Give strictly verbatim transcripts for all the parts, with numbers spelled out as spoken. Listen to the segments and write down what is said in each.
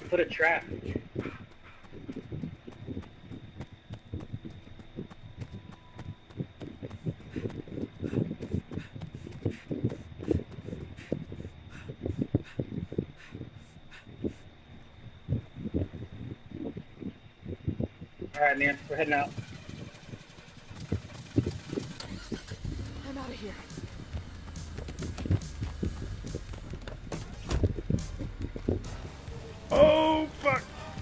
Put a trap. Alright, man, we're heading out. I'm out of here. Oh, fuck.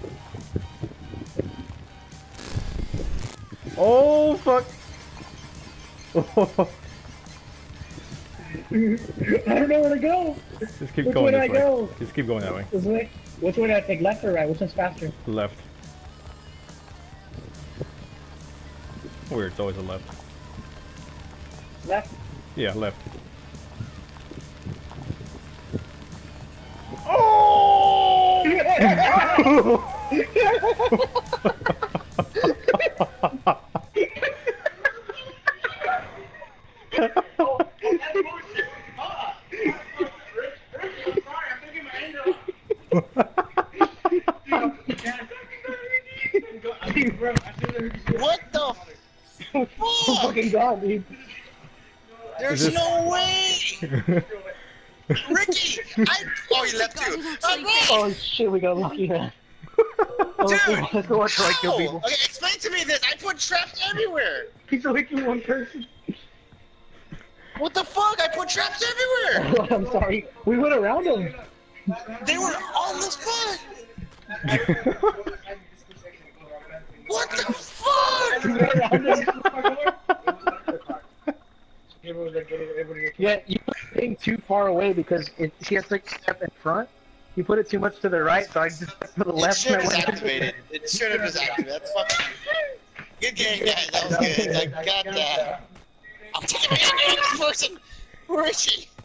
Oh, fuck. I don't know where to go. Just keep Which going way do this I way. go? Just keep going that way. This way? Which way do I take? Left or right? Which one's faster? Left. Weird, it's always a left. Left? Yeah, left. Oh! What the fuck? Oh fucking god, dude. There's Is this- no way! Ricky! I... Oh, you left too. I'm wrong! Oh shit, we got lucky, man. Oh, let's go- Dude! let's go watch like kill How? people. Okay, explain to me this. I put traps everywhere. He's licking one person. What the fuck? I put traps everywhere. I'm sorry. We went around him. They were on the spot. What the fuck? We went around him. Yeah, you put the thing too far away because it, she has to step in front. You put it too much to the right, so I just stepped to the It left. should and I have went- activated. It should have just activated. That's fucking... Good game, guys. That was good. I got that. I'm taking my hand this person. Where is she?